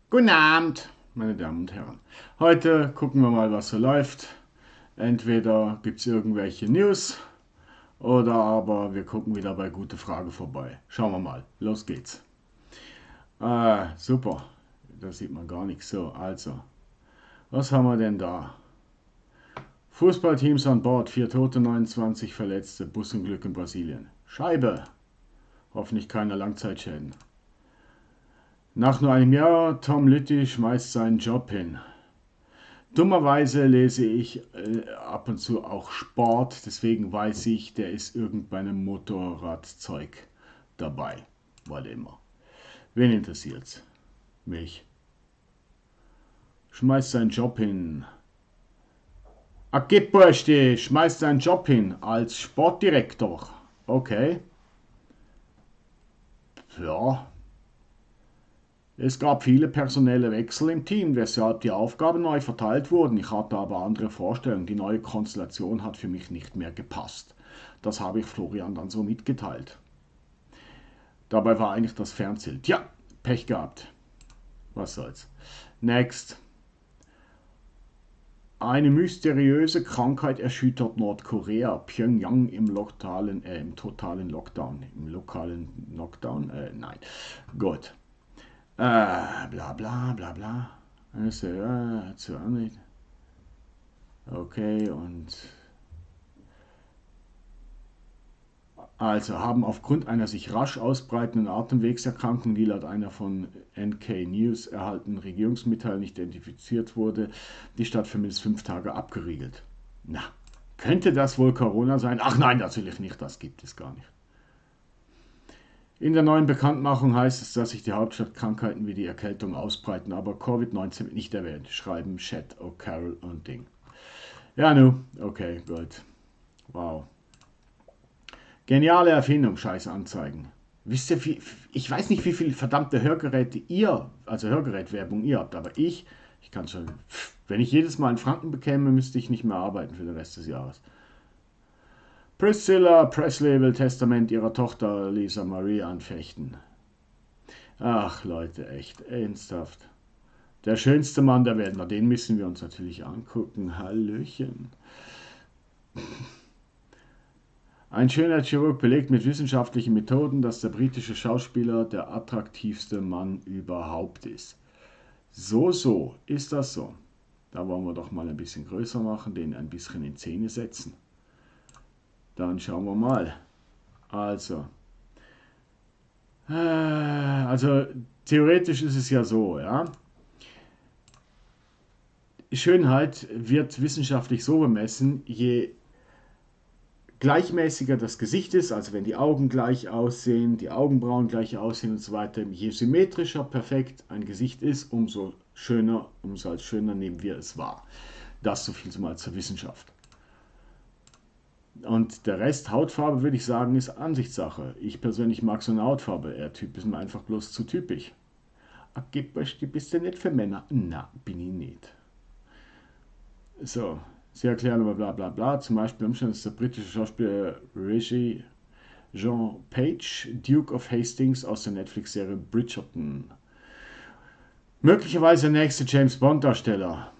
Guten Abend, meine Damen und Herren. Heute gucken wir mal, was so läuft. Entweder gibt es irgendwelche News oder aber wir gucken wieder bei Gute Frage vorbei. Schauen wir mal. Los geht's. Super. Da sieht man gar nichts. So, also, was haben wir denn da? Fußballteams an Bord, 4 Tote, 29 Verletzte, Busunglück in Brasilien. Scheibe. Hoffentlich keine Langzeitschäden. Nach nur einem Jahr, Tom Lütti schmeißt seinen Job hin. Dummerweise lese ich ab und zu auch Sport, deswegen weiß ich, der ist irgend bei einem Motorradzeug dabei. Warte immer. Wen interessiert's? Mich. Schmeißt seinen Job hin. Akipursti schmeißt seinen Job hin als Sportdirektor. Okay. Ja. Es gab viele personelle Wechsel im Team, weshalb die Aufgaben neu verteilt wurden. Ich hatte aber andere Vorstellungen. Die neue Konstellation hat für mich nicht mehr gepasst. Das habe ich Florian dann so mitgeteilt. Dabei war eigentlich das Fernziel. Tja, Pech gehabt. Was soll's. Next. Eine mysteriöse Krankheit erschüttert Nordkorea. Pyongyang im totalen Lockdown. Im lokalen Lockdown? Nein. Gut. Bla bla bla bla. Also, okay, und also haben aufgrund einer sich rasch ausbreitenden Atemwegserkrankung, die laut einer von NK News erhaltenen Regierungsmitteilung nicht identifiziert wurde, die Stadt für mindestens 5 Tage abgeriegelt. Na, könnte das wohl Corona sein? Ach nein, natürlich nicht, das gibt es gar nicht. In der neuen Bekanntmachung heißt es, dass sich die Hauptstadtkrankheiten wie die Erkältung ausbreiten, aber Covid-19 wird nicht erwähnt, schreiben Chet O'Carroll und Ding. Ja, nu, okay, gut. Wow. Geniale Erfindung, scheiß Anzeigen. Wisst ihr, ich weiß nicht, wie viele verdammte Hörgeräte ihr, also Hörgerätwerbung ihr habt, aber ich kann schon, wenn ich jedes Mal einen Franken bekäme, müsste ich nicht mehr arbeiten für den Rest des Jahres. Priscilla Presley will Testament ihrer Tochter Lisa Marie anfechten. Ach Leute, echt, ernsthaft. Der schönste Mann der Welt, na den müssen wir uns natürlich angucken. Hallöchen. Ein Schönheitschirurg belegt mit wissenschaftlichen Methoden, dass der britische Schauspieler der attraktivste Mann überhaupt ist. So, ist das so. Da wollen wir doch mal ein bisschen größer machen, den ein bisschen in Szene setzen. Dann schauen wir mal. Also theoretisch ist es ja so, ja. Schönheit wird wissenschaftlich so bemessen, je gleichmäßiger das Gesicht ist, also wenn die Augen gleich aussehen, die Augenbrauen gleich aussehen und so weiter, je symmetrischer perfekt ein Gesicht ist, umso schöner, umso als schöner nehmen wir es wahr. Das so viel mal zur Wissenschaft. Und der Rest, Hautfarbe, würde ich sagen, ist Ansichtssache. Ich persönlich mag so eine Hautfarbe. Typ ist mir einfach bloß zu typisch. Bist du nicht für Männer? Na, bin ich nicht. So, sie erklären aber bla bla bla. Zum Beispiel Umstand ist der britische Schauspieler Reggie Jean Page, Duke of Hastings aus der Netflix-Serie Bridgerton. Möglicherweise der nächste James Bond-Darsteller.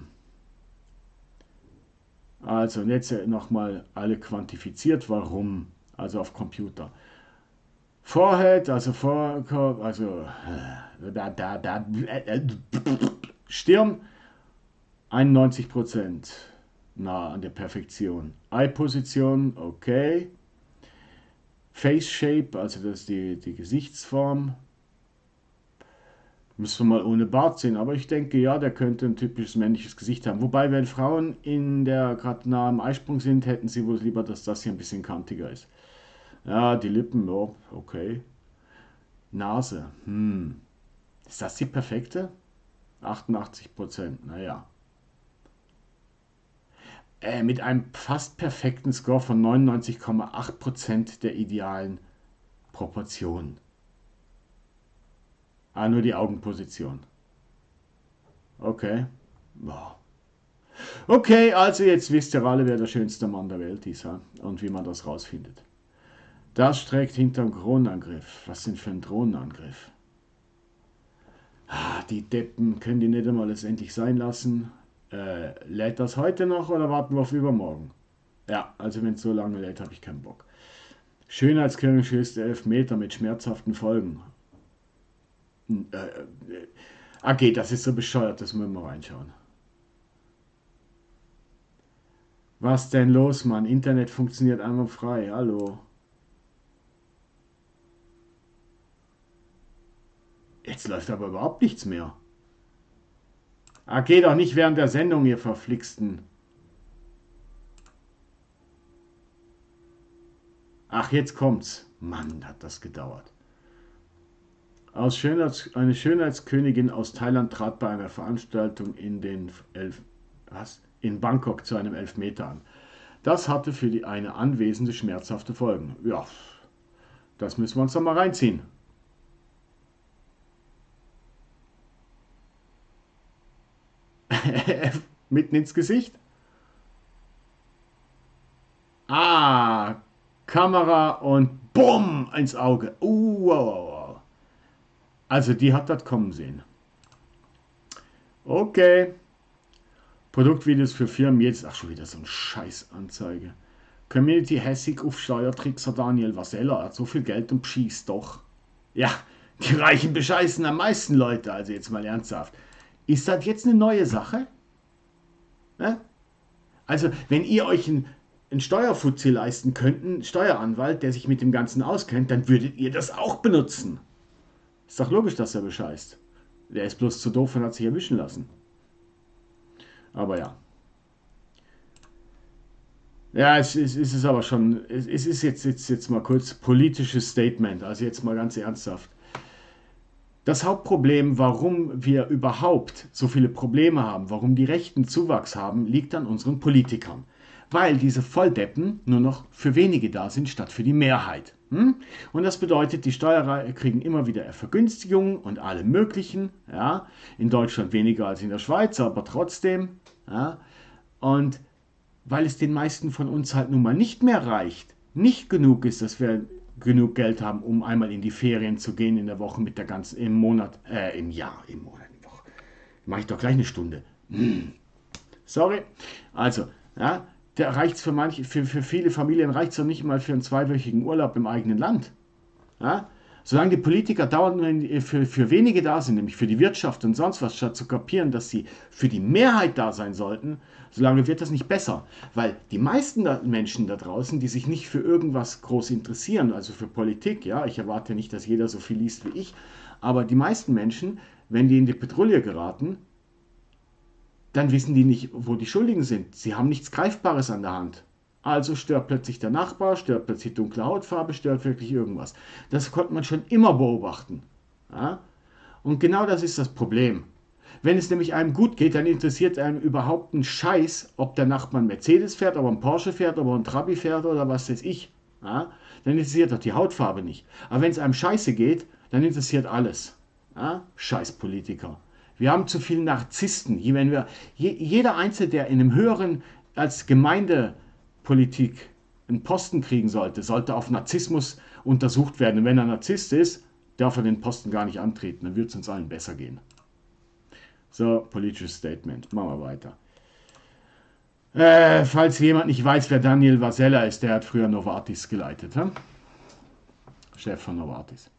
Also, und jetzt nochmal alle quantifiziert. Warum? Also auf Computer. Forehead, Stirn 91%, nah an der Perfektion. Eye-Position, okay. Face Shape, also das ist die Gesichtsform. Müssen wir mal ohne Bart sehen, aber ich denke, ja, der könnte ein typisches männliches Gesicht haben. Wobei, wenn Frauen gerade nah am Eisprung sind, hätten sie wohl lieber, dass das hier ein bisschen kantiger ist. Ja, die Lippen, oh, okay. Nase, ist das die perfekte? 88%, naja. Mit einem fast perfekten Score von 99,8% der idealen Proportionen. Nur die Augenposition. Okay. Wow. Okay, also jetzt wisst ihr alle, wer der schönste Mann der Welt ist, ha? Und wie man das rausfindet. Das steckt hinterm Drohnenangriff. Was denn für ein Drohnenangriff? Die Deppen, können die nicht einmal letztendlich sein lassen? Lädt das heute noch oder warten wir auf übermorgen? Ja, also wenn es so lange lädt, habe ich keinen Bock. Schönheitskönigschüsse 11 Meter mit schmerzhaften Folgen. Okay, das ist so bescheuert, das müssen wir mal reinschauen. Was denn los, Mann? Internet funktioniert einwandfrei. Hallo. Jetzt läuft aber überhaupt nichts mehr. Geht doch nicht während der Sendung, ihr Verflixten. Ach, jetzt kommt's. Mann, hat das gedauert. Eine Schönheitskönigin aus Thailand trat bei einer Veranstaltung in Bangkok zu einem Elfmeter an. Das hatte für die eine Anwesende schmerzhafte Folgen. Ja, das müssen wir uns doch mal reinziehen. Mitten ins Gesicht? Kamera und bumm ins Auge. Wow, wow, wow. Also die hat das kommen sehen. Okay. Produktvideos für Firmen jetzt. Ach, schon wieder so ein Scheißanzeige. Community hässig auf Steuertrickser Daniel Vasella. Er hat so viel Geld und schießt doch. Ja, die Reichen bescheißen am meisten Leute. Also jetzt mal ernsthaft. Ist das jetzt eine neue Sache? Ne? Also, wenn ihr euch einen Steuerfuzzi leisten könnt, einen Steueranwalt, der sich mit dem Ganzen auskennt, dann würdet ihr das auch benutzen. Ist doch logisch, dass er bescheißt. Der ist bloß zu doof und hat sich erwischen lassen. Aber ja. Ja, es ist aber schon, es ist jetzt mal kurz politisches Statement, also jetzt mal ganz ernsthaft. Das Hauptproblem, warum wir überhaupt so viele Probleme haben, warum die Rechten Zuwachs haben, liegt an unseren Politikern. Weil diese Volldeppen nur noch für wenige da sind, statt für die Mehrheit. Und das bedeutet, die Steuerer kriegen immer wieder Vergünstigungen und alle möglichen. Ja, in Deutschland weniger als in der Schweiz, aber trotzdem. Ja, und weil es den meisten von uns halt nun mal nicht mehr reicht, nicht genug ist, dass wir genug Geld haben, um einmal in die Ferien zu gehen in der Woche mit der ganzen, im Monat, im Jahr, im Monat, im Woche. Mache ich doch gleich eine Stunde. Sorry. Also, ja, da reicht's für viele Familien reicht es doch nicht mal für einen zweiwöchigen Urlaub im eigenen Land. Ja? Solange die Politiker dauernd nur für wenige da sind, nämlich für die Wirtschaft und sonst was, statt zu kapieren, dass sie für die Mehrheit da sein sollten, solange wird das nicht besser. Weil die meisten Menschen da draußen, die sich nicht für irgendwas groß interessieren, also für Politik, ja, ich erwarte nicht, dass jeder so viel liest wie ich, aber die meisten Menschen, wenn die in die Petrouille geraten, dann wissen die nicht, wo die Schuldigen sind. Sie haben nichts Greifbares an der Hand. Also stört plötzlich der Nachbar, stört plötzlich dunkle Hautfarbe, stört wirklich irgendwas. Das konnte man schon immer beobachten. Ja? Und genau das ist das Problem. Wenn es nämlich einem gut geht, dann interessiert einem überhaupt einen Scheiß, ob der Nachbar einen Mercedes fährt, ob er einen Porsche fährt, ob er einen Trabi fährt oder was weiß ich. Ja? Dann interessiert doch die Hautfarbe nicht. Aber wenn es einem scheiße geht, dann interessiert alles. Ja? Scheiß Politiker. Wir haben zu viele Narzissten. Jeder Einzelne, der in einem höheren als Gemeindepolitik einen Posten kriegen sollte, sollte auf Narzissmus untersucht werden. Und wenn er Narzisst ist, darf er den Posten gar nicht antreten. Dann wird es uns allen besser gehen. So, politisches Statement. Machen wir weiter. Falls jemand nicht weiß, wer Daniel Vasella ist, der hat früher Novartis geleitet. Chef von Novartis.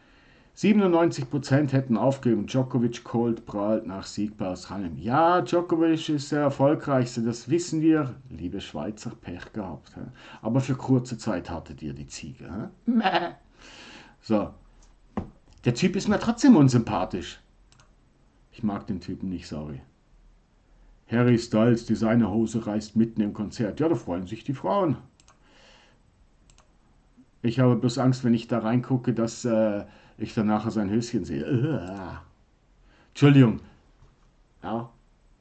97% hätten aufgegeben. Djokovic cold prahlt nach Sieg bei Australien. Ja, Djokovic ist der erfolgreichste, das wissen wir. Liebe Schweizer, Pech gehabt. Aber für kurze Zeit hattet ihr die Ziege. So. Der Typ ist mir trotzdem unsympathisch. Ich mag den Typen nicht, sorry. Harry Styles Designerhose reißt mitten im Konzert. Ja, da freuen sich die Frauen. Ich habe bloß Angst, wenn ich da reingucke, dass ich dann nachher sein Höschen sehe. Entschuldigung. Ja.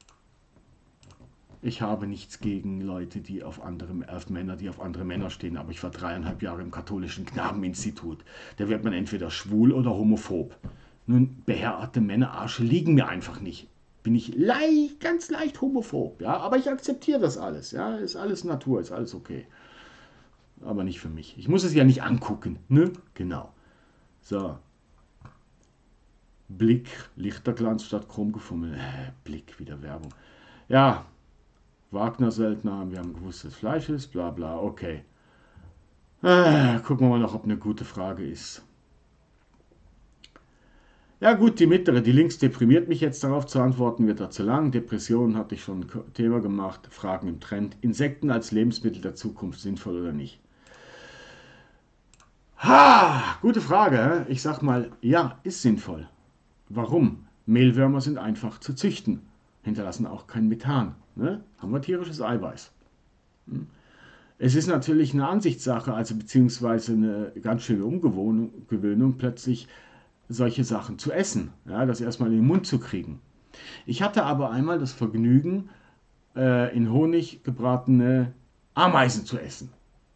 Ich habe nichts gegen Leute, die auf Männer, die auf andere Männer stehen, aber ich war 3,5 Jahre im katholischen Knabeninstitut. Da wird man entweder schwul oder homophob. Nun, behaarte Männerarsche liegen mir einfach nicht. Bin ich ganz leicht homophob, ja, aber ich akzeptiere das alles, ja, ist alles Natur, ist alles okay. Aber nicht für mich. Ich muss es ja nicht angucken, ne? Genau. So. Blick, Lichterglanz statt Chromgefummel. Blick, wieder Werbung. Ja, Wagner-Söldner, wir haben gewusst, dass Fleisch ist, bla bla, okay. Gucken wir mal noch, ob eine gute Frage ist. Ja gut, die mittlere, die links deprimiert mich jetzt, darauf zu antworten, wird da zu lang. Depressionen hatte ich schon ein Thema gemacht. Fragen im Trend. Insekten als Lebensmittel der Zukunft, sinnvoll oder nicht? Ha, gute Frage. Ich sag mal, ja, ist sinnvoll. Warum? Mehlwürmer sind einfach zu züchten, hinterlassen auch kein Methan. Ne? Haben wir tierisches Eiweiß. Es ist natürlich eine Ansichtssache, also beziehungsweise eine ganz schöne Umgewöhnung, plötzlich solche Sachen zu essen, ja, das erstmal in den Mund zu kriegen. Ich hatte aber einmal das Vergnügen, in Honig gebratene Ameisen zu essen.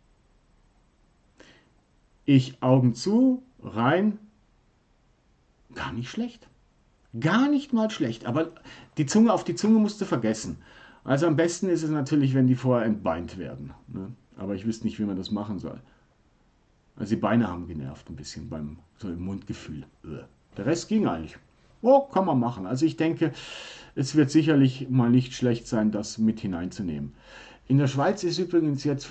Ich Augen zu, rein, gar nicht schlecht. Gar nicht mal schlecht, aber die Zunge auf die Zunge musst du vergessen. Also am besten ist es natürlich, wenn die vorher entbeint werden. Ne? Aber ich wüsste nicht, wie man das machen soll. Also die Beine haben genervt ein bisschen beim so im Mundgefühl. Der Rest ging eigentlich. Oh, kann man machen. Also ich denke, es wird sicherlich mal nicht schlecht sein, das mit hineinzunehmen. In der Schweiz ist übrigens jetzt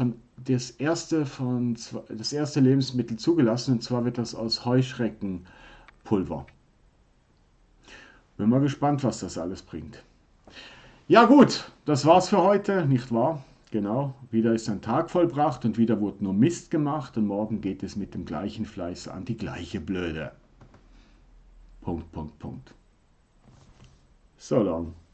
das erste Lebensmittel zugelassen, und zwar wird das aus Heuschreckenpulver. Bin mal gespannt, was das alles bringt. Ja gut, das war's für heute, nicht wahr? Genau, wieder ist ein Tag vollbracht und wieder wurde nur Mist gemacht und morgen geht es mit dem gleichen Fleiß an die gleiche Blöde. Punkt, Punkt, Punkt. So long.